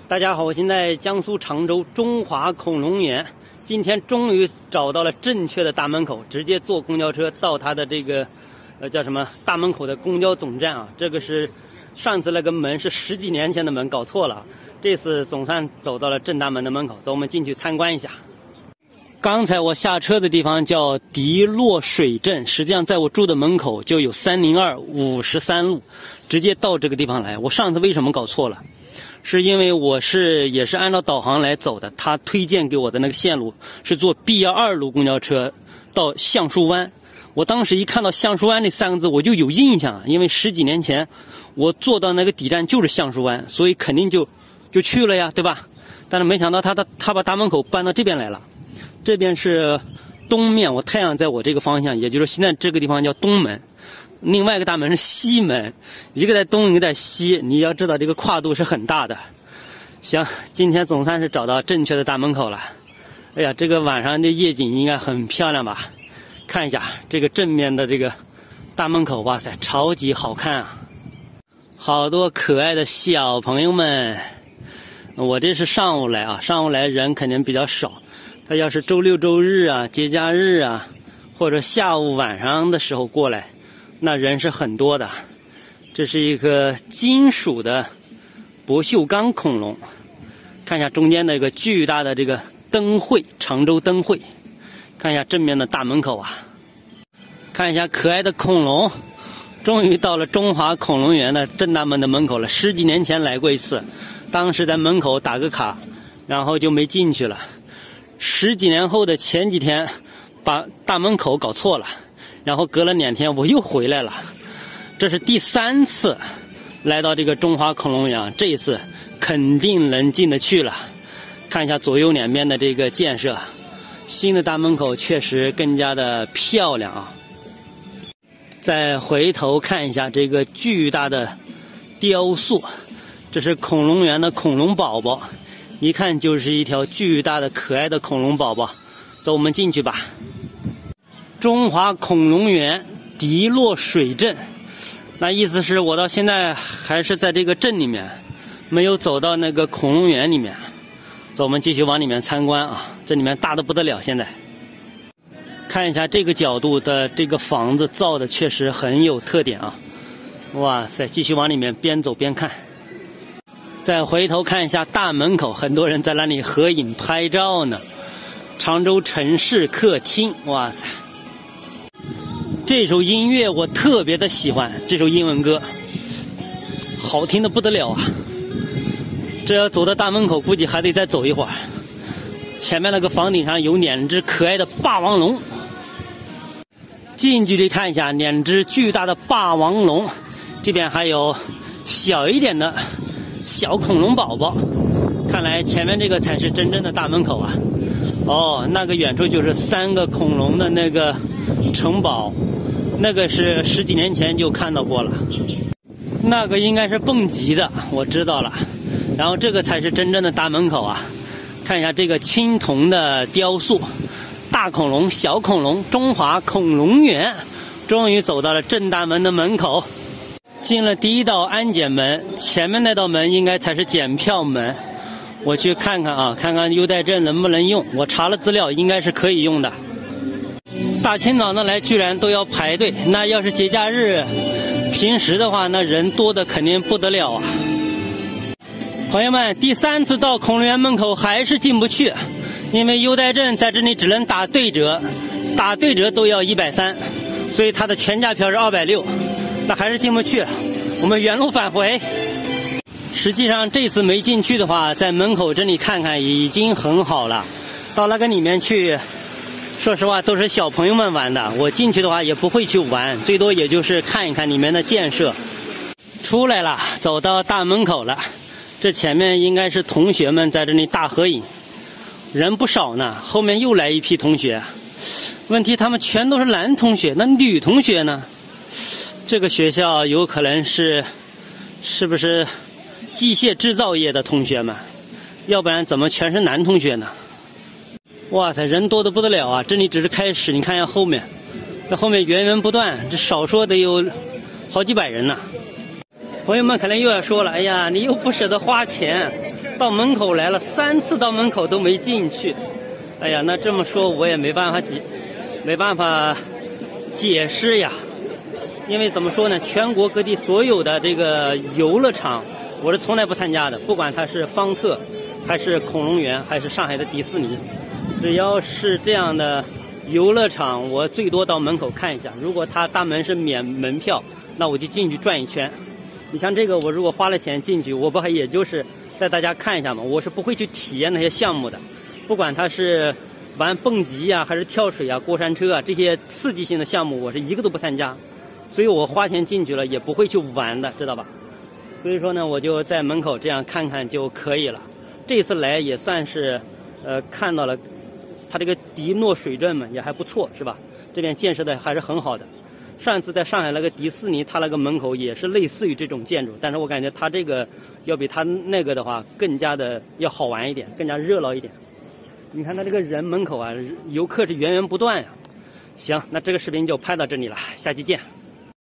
大家好，我现在江苏常州中华恐龙园，今天终于找到了正确的大门口，直接坐公交车到它的这个叫什么大门口的公交总站啊。这个是上次那个门是10几年前的门，搞错了，这次总算走到了正大门的门口。走，我们进去参观一下。刚才我下车的地方叫迪洛水镇，实际上在我住的门口就有30253路，直接到这个地方来。我上次为什么搞错了？是因为我也是按照导航来走的，他推荐给我的那个线路是坐 B12路公交车到橡树湾。我当时一看到橡树湾这3个字我就有印象，因为10几年前我坐到那个底站就是橡树湾，所以肯定就去了呀，对吧？但是没想到他把大门口搬到这边来了。这边是东面，我太阳在我这个方向，也就是现在这个地方叫东门。另外一个大门是西门，一个在东，一个在西，你要知道这个跨度是很大的。行，今天总算是找到正确的大门口了。哎呀，这个晚上的夜景应该很漂亮吧？看一下这个正面的这个大门口，哇塞，超级好看啊！好多可爱的小朋友们。我这是上午来啊，上午来人肯定比较少。他要是周六周日啊、节假日啊，或者下午晚上的时候过来，那人是很多的。这是一个金属的不锈钢恐龙，看一下中间的一个巨大的这个灯会，常州灯会。看一下正面的大门口啊，看一下可爱的恐龙。终于到了中华恐龙园的正大门的门口了。10几年前来过一次，当时在门口打个卡，然后就没进去了。10几年后的前几天把大门口搞错了，然后隔了2天我又回来了。这是第3次来到这个中华恐龙园，这一次肯定能进得去了。看一下左右两边的这个建设，新的大门口确实更加的漂亮啊。再回头看一下这个巨大的雕塑，这是恐龙园的恐龙宝宝，一看就是一条巨大的可爱的恐龙宝宝。走，我们进去吧。中华恐龙园迪洛水镇，那意思是我到现在还是在这个镇里面，没有走到那个恐龙园里面。走，我们继续往里面参观啊，这里面大得不得了。现在看一下这个角度的这个房子造的确实很有特点啊！哇塞，继续往里面边走边看。再回头看一下大门口，很多人在那里合影拍照呢。常州城市客厅，哇塞，这首音乐我特别的喜欢，这首英文歌好听的不得了啊！这要走到大门口估计还得再走一会儿。前面那个房顶上有2只可爱的霸王龙，近距离看一下2只巨大的霸王龙，这边还有小一点的小恐龙宝宝。看来前面这个才是真正的大门口啊！哦，那个远处就是3个恐龙的那个城堡，那个是10几年前就看到过了，那个应该是蹦极的，我知道了。然后这个才是真正的大门口啊！看一下这个青铜的雕塑，大恐龙、小恐龙，中华恐龙园，终于走到了正大门的门口。进了第1道安检门，前面那道门应该才是检票门。我去看看啊，看看优待证能不能用。我查了资料，应该是可以用的。大清早的来居然都要排队，那要是节假日、平时的话，那人多的肯定不得了啊！朋友们，第3次到恐龙园门口还是进不去，因为优待证在这里只能打对折，打对折都要130，所以它的全价票是260，那还是进不去。我们原路返回。实际上这次没进去的话，在门口这里看看已经很好了。到那个里面去，说实话都是小朋友们玩的，我进去的话也不会去玩，最多也就是看一看里面的建设。出来了，走到大门口了。这前面应该是同学们在这里大合影，人不少呢。后面又来一批同学，问题他们全都是男同学，那女同学呢？这个学校有可能是不是机械制造业的同学们？要不然怎么全是男同学呢？哇塞，人多得不得了啊！这里只是开始，你看一下后面，这后面源源不断，这少说得有好几百人呢。朋友们可能又要说了，哎呀，你又不舍得花钱， 到门口来了3次，到门口都没进去。哎呀，那这么说我也没办法解释呀。因为怎么说呢，全国各地所有的这个游乐场，我是从来不参加的，不管它是方特，还是恐龙园，还是上海的迪士尼，只要是这样的游乐场，我最多到门口看一下。如果它大门是免门票，那我就进去转一圈。你像这个，我如果花了钱进去，我不还也就是带大家看一下嘛，我是不会去体验那些项目的。不管它是玩蹦极啊，还是跳水啊、过山车啊，这些刺激性的项目，我是一个都不参加。所以我花钱进去了，也不会去玩的，知道吧？所以说呢，我就在门口这样看看就可以了。这次来也算是，看到了它这个迪诺水镇嘛，也还不错，是吧？这边建设的还是很好的。上一次在上海那个迪士尼，它那个门口也是类似于这种建筑，但是我感觉它这个要比它那个的话更加的要好玩一点，更加热闹一点。你看它这个人门口啊，游客是源源不断呀。行，那这个视频就拍到这里了，下期见。